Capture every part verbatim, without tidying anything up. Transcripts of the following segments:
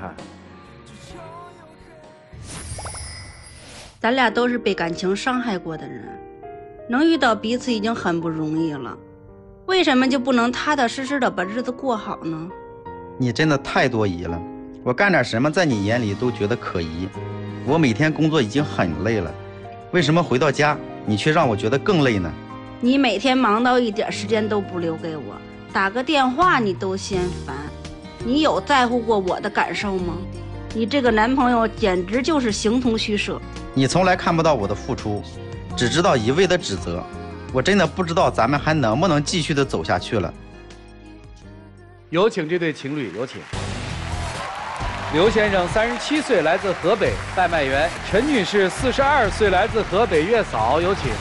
憾。 咱俩都是被感情伤害过的人，能遇到彼此已经很不容易了，为什么就不能踏踏实实的把日子过好呢？ 你真的太多疑了，我干点什么在你眼里都觉得可疑。我每天工作已经很累了，为什么回到家你却让我觉得更累呢？ 你每天忙到一点时间都不留给我，打个电话你都嫌烦，你有在乎过我的感受吗？你这个男朋友简直就是形同虚设。 你从来看不到我的付出，只知道一味的指责，我真的不知道咱们还能不能继续的走下去了。 有请这对情侣，有请。刘先生三十七岁，来自河北，外卖员；陈女士四十二岁，来自河北，月嫂，有请。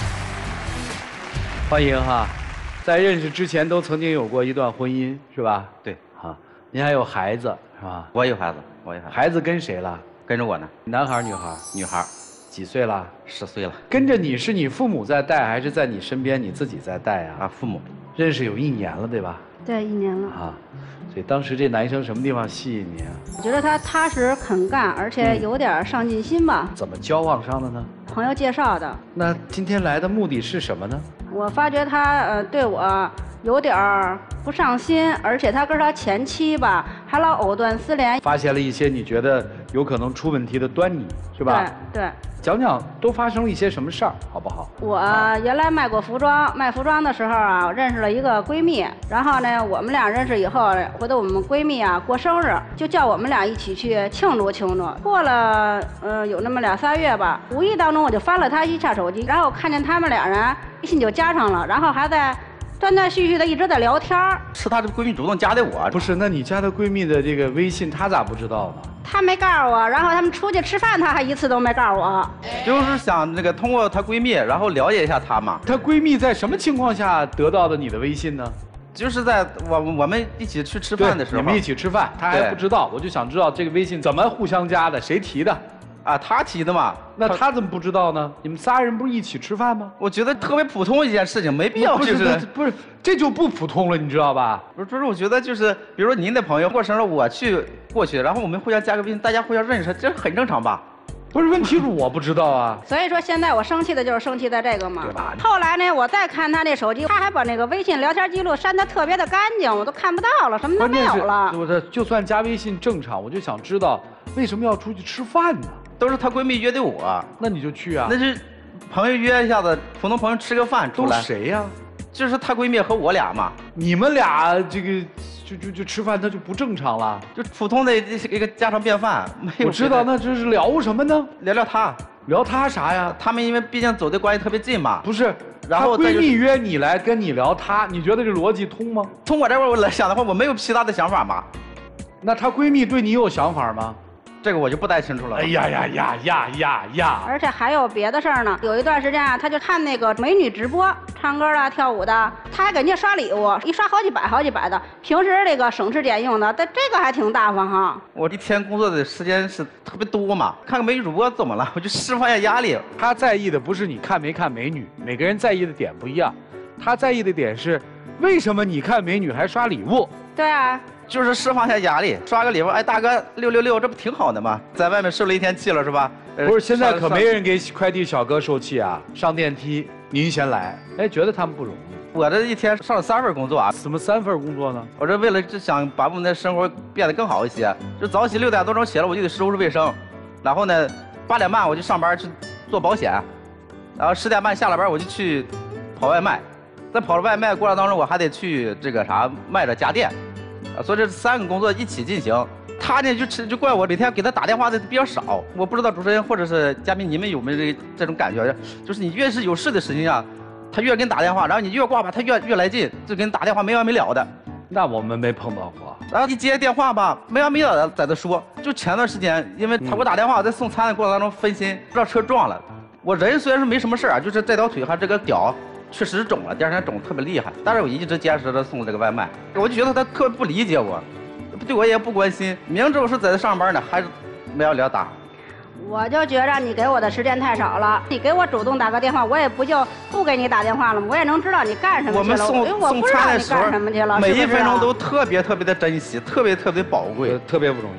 欢迎哈，在认识之前都曾经有过一段婚姻，是吧？ 对， 哈，您还有孩子是吧？ 我有孩子，我有孩子。 孩子跟谁了？ 跟着我呢。 男孩女孩？ 女孩。 几岁了？ 十岁了。 跟着你是你父母在带，还是在你身边你自己在带啊？ 啊，父母。 认识有一年了，对吧？ 对，一年了。 啊，所以当时这男生什么地方吸引你啊？ 我觉得他踏实肯干，而且有点上进心吧。 怎么交往上的呢？ 朋友介绍的。 那今天来的目的是什么呢？ 我发觉他呃对我有点儿不上心，而且他跟他前妻吧还老藕断丝连， 发现了一些你觉得有可能出问题的端倪，是吧？ 对对。 讲讲都发生了一些什么事儿，好不好？ 我原来卖过服装，卖服装的时候啊，认识了一个闺蜜，然后呢，我们俩认识以后，回头我们闺蜜啊过生日，就叫我们俩一起去庆祝庆祝。过了呃有那么俩仨月吧，无意当中我就翻了她一下手机，然后看见他们俩人微信就加上了，然后还在断断续续的一直在聊天。 是她的闺蜜主动加的我。 不是，那你加的闺蜜的这个微信，她咋不知道呢？ 她没告诉我，然后他们出去吃饭，她还一次都没告诉我。 就是想那个通过她闺蜜，然后了解一下她嘛。 她闺蜜在什么情况下得到的你的微信呢？ 就是在我我们一起去吃饭的时候， 你们一起吃饭，她还不知道，我就想知道这个微信怎么互相加的，谁提的？ 啊，她提的嘛。 那她怎么不知道呢？你们仨人不是一起吃饭吗？ 我觉得特别普通一件事情，没必要就是不是这就不普通了，你知道吧？ 不是，不是，我觉得就是，比如说您的朋友过生日，我去过去，然后我们互相加个微信，大家互相认识，这很正常吧？ 不是，问题是我不知道啊。 所以说现在我生气的就是生气在这个嘛。 对吧？ 后来呢，我再看他那手机，他还把那个微信聊天记录删得特别的干净，我都看不到了，什么都没有了。 我这就算加微信正常，我就想知道为什么要出去吃饭呢？ 都是她闺蜜约的我， 那你就去啊。 那是朋友约一下子，普通朋友吃个饭出来。 都谁呀？ 就是她闺蜜和我俩嘛。 你们俩这个就就就吃饭，那就不正常了， 就普通的一个家常便饭。没有。 我知道，那这是聊什么呢？ 聊聊她， 聊她啥呀？ 他们因为毕竟走的关系特别近嘛。 不是，然后闺蜜约你来跟你聊她，你觉得这逻辑通吗？ 从我这块我来想的话，我没有其他的想法嘛。 那她闺蜜对你有想法吗？ 这个我就不太清楚了。 哎呀呀呀呀呀呀！ 而且还有别的事儿呢。有一段时间啊，他就看那个美女直播，唱歌的、跳舞的，他还给人家刷礼物，一刷好几百、好几百的。平时这个省吃俭用的，但这个还挺大方哈。 我一天工作的时间是特别多嘛，看个美女主播怎么了？我就释放一下压力。 他在意的不是你看没看美女，每个人在意的点不一样。他在意的点是，为什么你看美女还刷礼物？ 对啊。 就是释放一下压力，刷个礼物，哎，大哥六六六，这不挺好的吗？在外面受了一天气了是吧？ 不是，现在可没人给快递小哥受气啊！上电梯，您先来，哎，觉得他们不容易。 我这一天上了三份工作啊。 怎么三份工作呢？ 我这为了就想把我们的生活变得更好一些，就早起六点多钟起来，我就得收拾卫生，然后呢，八点半我就上班去做保险，然后十点半下了班我就去跑外卖，在跑了外卖过程当中我还得去这个啥卖着家电。啊，所以这三个工作一起进行，他呢就就怪我每天给他打电话的比较少。我不知道主持人或者是嘉宾你们有没有这这种感觉，就是你越是有事的事情上，他越给你打电话，然后你越挂吧，他越越来劲，就给你打电话没完没了的。 那我们没碰到过。 然后一接电话吧，没完没了的在这说。就前段时间，因为他给我打电话，在送餐的过程当中分心，不知道车撞了。我人虽然是没什么事啊，就是这条腿还这个屌。确实肿了，第二天肿特别厉害，但是我一直坚持着送这个外卖，我就觉得他特别不理解我，对我也不关心，明知我是在这上班呢，还是没完了打。 我就觉着你给我的时间太少了，你给我主动打个电话，我也不就不给你打电话了吗？我也能知道你干什么去了。 我们送因为我不知道你干什么去了， 每一分钟都特别特别的珍惜，特别特别宝贵， 特别不容易。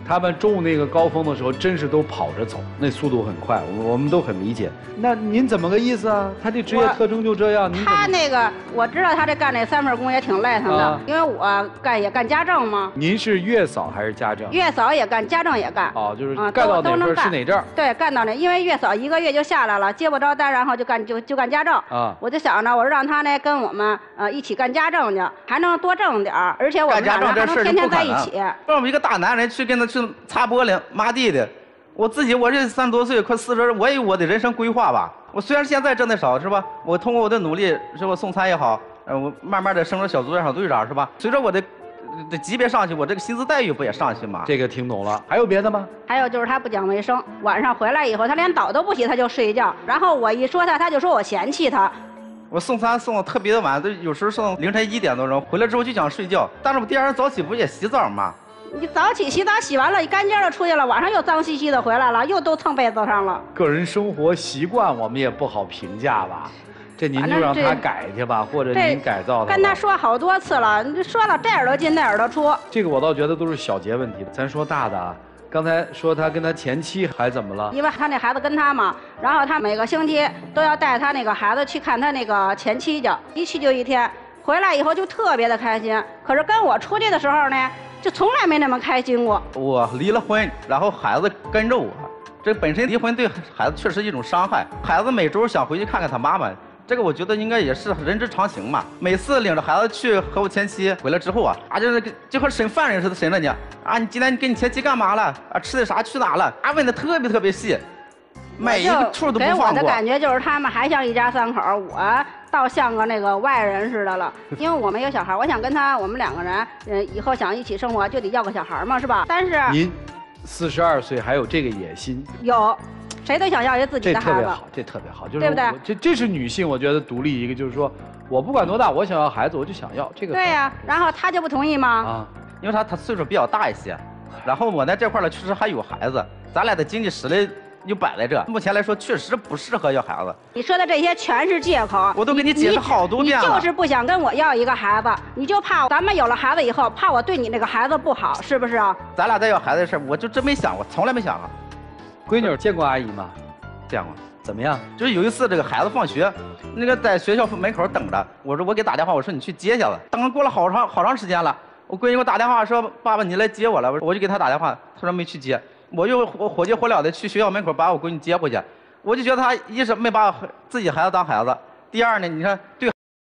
他们中午那个高峰的时候，真是都跑着走，那速度很快，我我们都很理解。那您怎么个意思啊？他这职业特征就这样，您他那个我知道他这干这三份工也挺累腾的， 啊、 因为我干也干家政嘛。 您是月嫂还是家政？ 月嫂也干，家政也干。 哦，就是干到哪份是哪证？ 对，干到哪，因为月嫂一个月就下来了，接不着单，然后就干就就干家政。啊，我就想着，我说让他呢跟我们呃一起干家政去，还能多挣点儿，而且我们俩还能天天在一起。 让我们一个大男人去跟他去擦玻璃、抹地的，我自己我这三十多岁，快四十，我也有我的人生规划吧。我虽然现在挣的少，是吧？我通过我的努力，是吧？送餐也好，呃，我慢慢的升了小组长、小队长，是吧？随着我的这级别上去，我这个薪资待遇不也上去吗？ 这个听懂了。还有别的吗？ 还有就是他不讲卫生，晚上回来以后，他连澡都不洗，他就睡觉。然后我一说他，他就说我嫌弃他。 我送餐送的特别的晚，都有时候送凌晨一点多钟，回来之后就想睡觉。但是我第二天早起不也洗澡吗？ 你早起洗澡洗完了，你干净的出去了，晚上又脏兮兮的回来了，又都蹭被子上了。 个人生活习惯我们也不好评价吧，这您就让他改去吧，或者您改造他。 跟他说好多次了，说了这耳朵进那耳朵出。 这个我倒觉得都是小节问题，咱说大的啊。刚才说他跟他前妻还怎么了？ 因为他那孩子跟他嘛，然后他每个星期都要带他那个孩子去看他那个前妻去，一去就一天，回来以后就特别的开心。可是跟我出去的时候呢，就从来没那么开心过。 我离了婚，然后孩子跟着我，这本身离婚对孩子确实一种伤害。孩子每周想回去看看他妈妈，这个我觉得应该也是人之常情嘛。每次领着孩子去和我前妻回来之后啊，啊就是就和审犯人似的审着你啊，你今天跟你前妻干嘛了？啊吃的啥？去哪了？啊问的特别特别细，每一个处都不放过。 给我的感觉就是他们还像一家三口，我倒像个那个外人似的了。因为我们有小孩，我想跟他，我们两个人，嗯，以后想一起生活就得要个小孩嘛，是吧？但是您四十二岁还有这个野心？ 有。谁都想要一个自己的孩子， 这特别好，这特别好，就是对不对？ 这这是女性，我觉得独立一个，就是说我不管多大，我想要孩子，我就想要这个。 对呀、啊，然后他就不同意吗？ 啊，因为他他岁数比较大一些，然后我在这块呢确实还有孩子，咱俩的经济实力又摆在这，目前来说确实不适合要孩子。 你说的这些全是借口， 我都给你解释好多遍了。 你就是不想跟我要一个孩子，你就怕咱们有了孩子以后，怕我对你那个孩子不好，是不是啊？ 咱俩再要孩子的事我就真没想过，从来没想过。 闺女见过阿姨吗？ 见过。 怎么样？ 就是有一次这个孩子放学，那个在学校门口等着，我说我给打电话，我说你去接一下子。等过了好长好长时间了，我闺女给我打电话说爸爸你来接我了，我就给他打电话，他说没去接，我又火火急火燎的去学校门口把我闺女接回去，我就觉得他一是没把自己孩子当孩子，第二呢，你看对。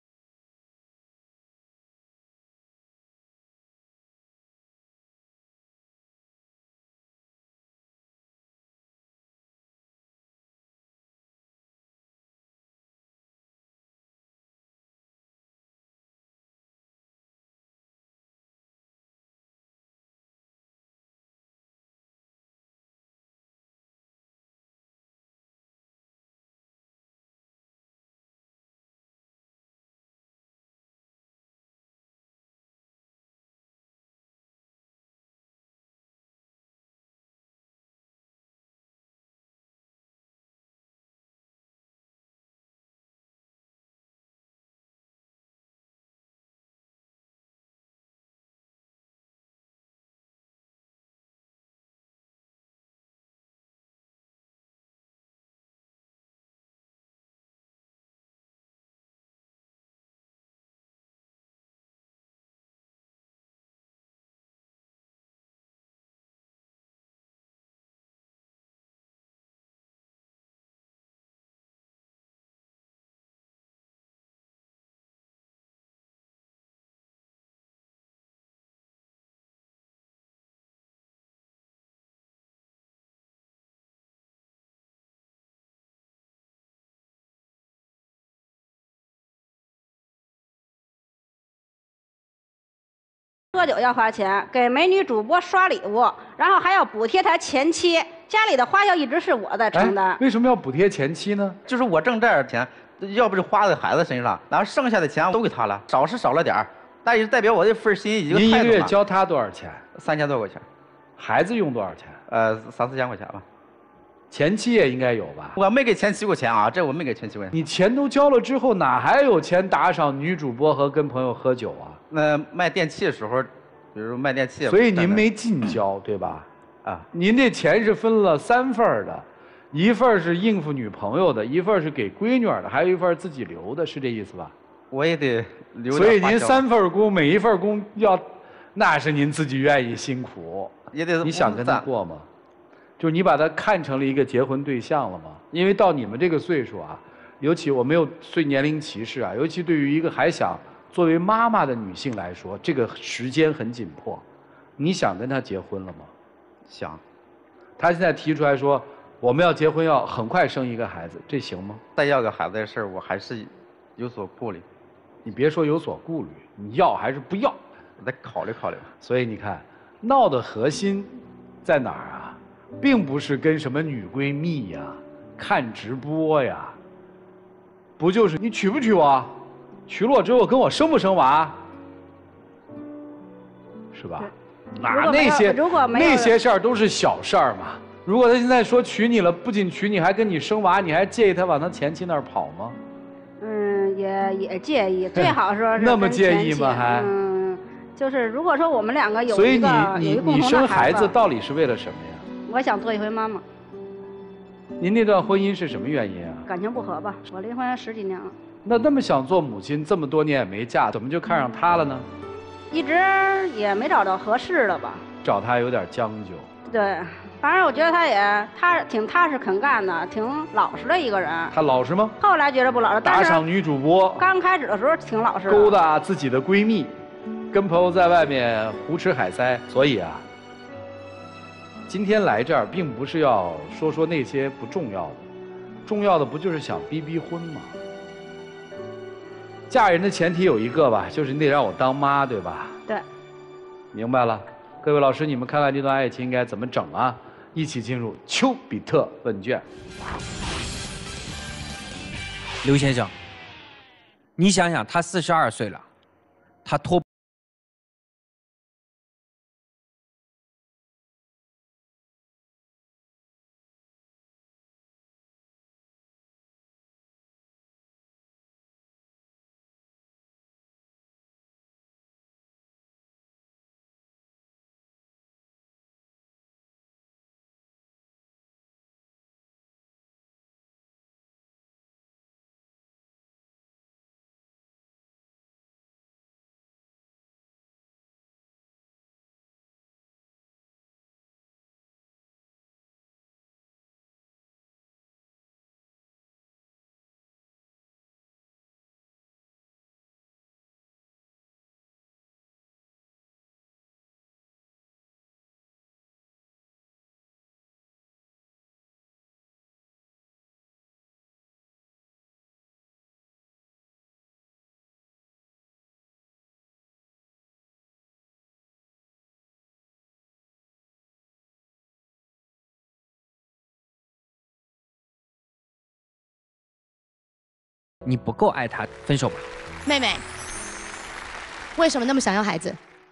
喝酒要花钱，给美女主播刷礼物，然后还要补贴他前妻，家里的花销一直是我在承担。 为什么要补贴前妻呢？ 就是我挣这点钱，要不是花在孩子身上，然后剩下的钱都给他了，少是少了点儿，但也代表我这份心意。 您一个月交他多少钱？ 三千多块钱。 孩子用多少钱？ 呃，三四千块钱吧。 前妻也应该有吧？ 我没给前妻过钱啊，这我没给前妻过钱。 你钱都交了之后，哪还有钱打赏女主播和跟朋友喝酒啊？ 那卖电器的时候，比如卖电器。 所以您没尽交，对吧？ 啊， 您这钱是分了三份儿的，一份儿是应付女朋友的，一份儿是给闺女儿的，还有一份儿自己留的，是这意思吧？ 我也得留点所以您花销三份儿工，每一份儿工要，那是您自己愿意辛苦。 也得你想跟他过吗？就是你把他看成了一个结婚对象了吗？因为到你们这个岁数啊，尤其我没有对年龄歧视啊，尤其对于一个还想作为妈妈的女性来说，这个时间很紧迫。你想跟他结婚了吗？ 想。 他现在提出来说，我们要结婚，要很快生一个孩子，这行吗？ 再要个孩子的事儿，我还是有所顾虑。 你别说有所顾虑，你要还是不要？ 我得考虑考虑。 所以你看，闹的核心在哪儿啊？并不是跟什么女闺蜜呀、看直播呀，不就是你娶不娶我？娶了我之后跟我生不生娃？是吧？哪那些那些事儿都是小事儿嘛。如果他现在说娶你了，不仅娶你，还跟你生娃，你还介意他往他前妻那儿跑吗？ 嗯，也也介意，最好说是那么介意吗？还嗯，就是如果说我们两个有所以一个你有一你你生孩子子到底是为了什么呀？ 我想做一回妈妈。 您那段婚姻是什么原因啊？ 感情不合吧，我离婚十几年了。 那那么想做母亲，这么多年也没嫁，怎么就看上他了呢？ 一直也没找到合适的吧。 找他有点将就。 对，反正我觉得他也他挺踏实肯干的，挺老实的一个人。 他老实吗？ 后来觉得不老实， 打赏女主播。 刚开始的时候挺老实的。 勾搭自己的闺蜜，跟朋友在外面胡吃海塞。所以啊，今天来这儿并不是要说说那些不重要的，重要的不就是想逼逼婚吗？嫁人的前提有一个吧，就是你得让我当妈，对吧？ 对。 明白了，各位老师，你们看看这段爱情应该怎么整啊？一起进入丘比特问卷。 刘先生，你想想，他四十二岁了，他脱。你不够爱他，分手吧。 妹妹，为什么那么想要孩子？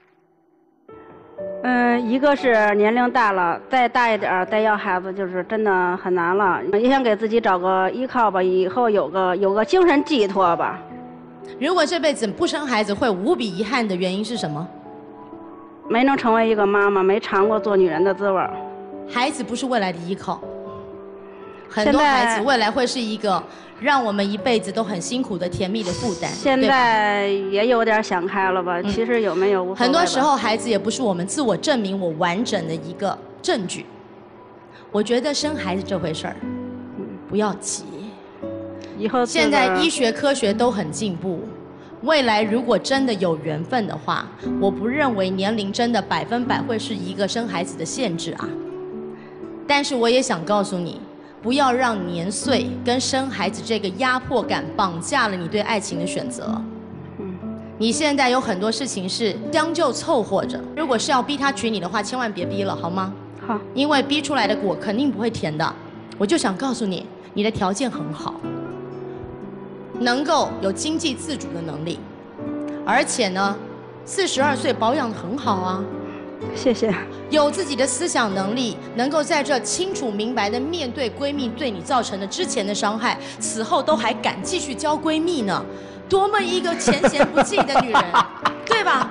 嗯，一个是年龄大了，再大一点儿再要孩子就是真的很难了。也想给自己找个依靠吧，以后有个有个精神寄托吧。 如果这辈子不生孩子会无比遗憾的原因是什么？ 没能成为一个妈妈，没尝过做女人的滋味。 孩子不是未来的依靠，很多孩子未来会是一个让我们一辈子都很辛苦的甜蜜的负担。 现在也有点想开了吧？嗯、其实有没有无所谓吧。 很多时候，孩子也不是我们自我证明我完整的一个证据。我觉得生孩子这回事儿，嗯，不要急。 以后现在医学科学都很进步，未来如果真的有缘分的话，我不认为年龄真的百分百会是一个生孩子的限制啊。但是我也想告诉你，不要让年岁跟生孩子这个压迫感绑架了你对爱情的选择。嗯，你现在有很多事情是将就凑合着，如果是要逼他娶你的话，千万别逼了，好吗？ 好。 因为逼出来的果肯定不会甜的。我就想告诉你，你的条件很好，能够有经济自主的能力，而且呢，四十二岁保养得很好啊。 谢谢。 有自己的思想能力，能够在这清楚明白的面对闺蜜对你造成的之前的伤害，此后都还敢继续交闺蜜呢，多么一个前嫌不计的女人，对吧？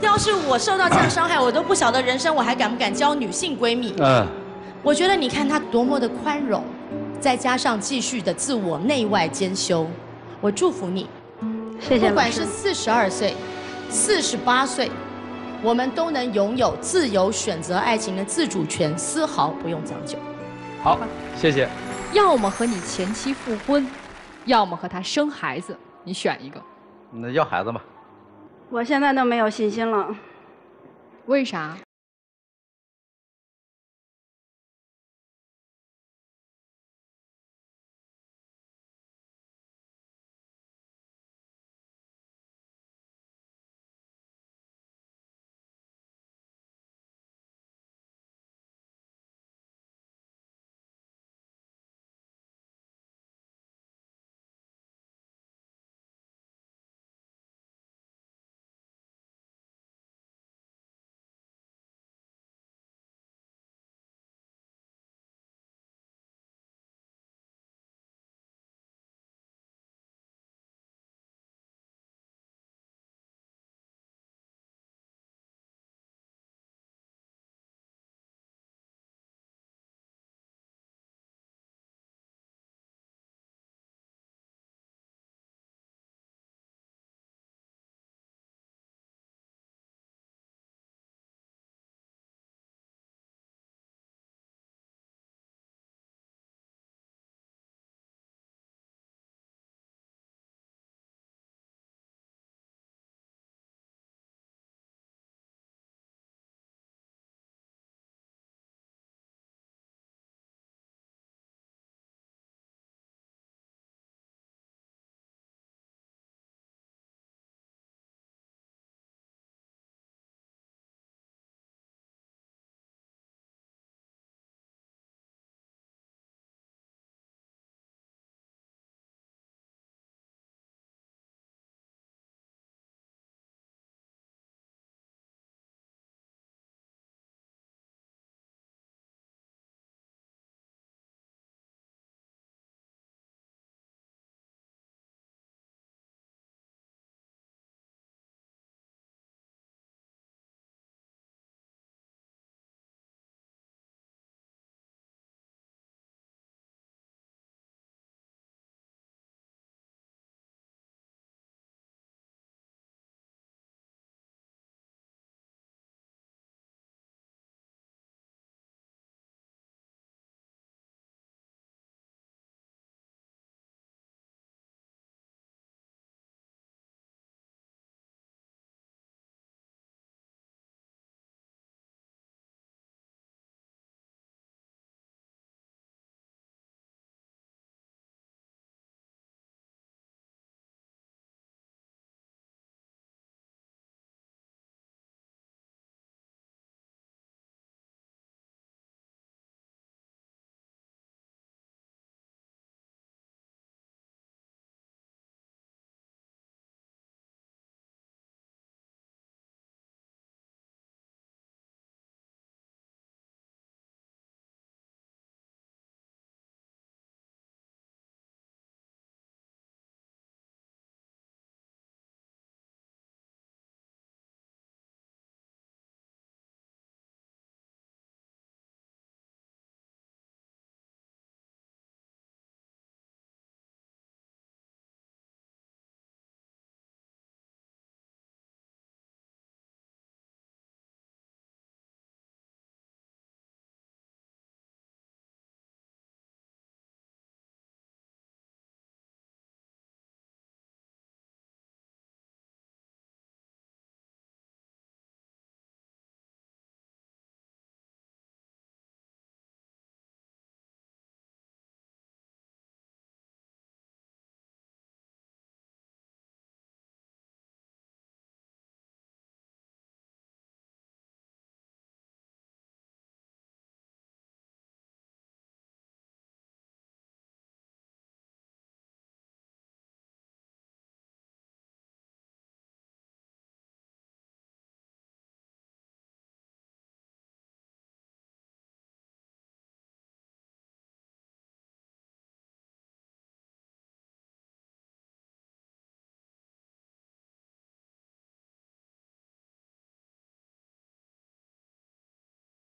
要是我受到这样伤害，我都不晓得人生我还敢不敢交女性闺蜜。 嗯， 我觉得你看她多么的宽容，再加上继续的自我内外兼修，我祝福你。 谢谢老师。 不管是四十二岁、四十八岁，我们都能拥有自由选择爱情的自主权，丝毫不用将就。 好，谢谢。 要么和你前妻复婚，要么和他生孩子，你选一个。 那要孩子吧。 我现在都没有信心了。 为啥？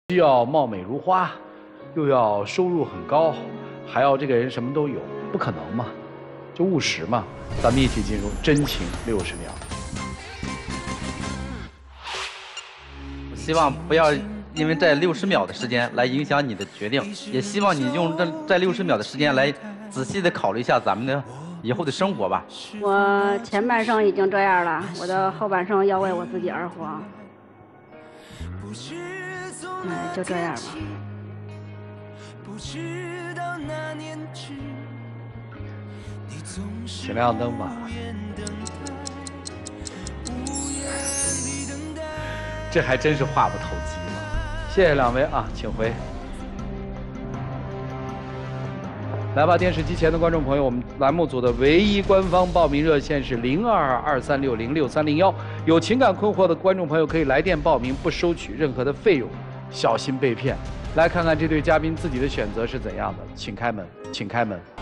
既要貌美如花，又要收入很高，还要这个人什么都有，不可能嘛，就务实嘛。咱们一起进入真情六十秒。 我希望不要因为这六十秒的时间来影响你的决定，也希望你用这这六十秒的时间来仔细的考虑一下咱们的以后的生活吧。 我前半生已经这样了，我的后半生要为我自己而活。嗯，就这样吧。 请亮灯吧。这还真是话不投机嘛。谢谢两位啊，请回。来吧，电视机前的观众朋友，我们栏目组的唯一官方报名热线是零二二三六零六三零幺，有情感困惑的观众朋友可以来电报名，不收取任何的费用，小心被骗。来看看这对嘉宾自己的选择是怎样的，请开门，请开门。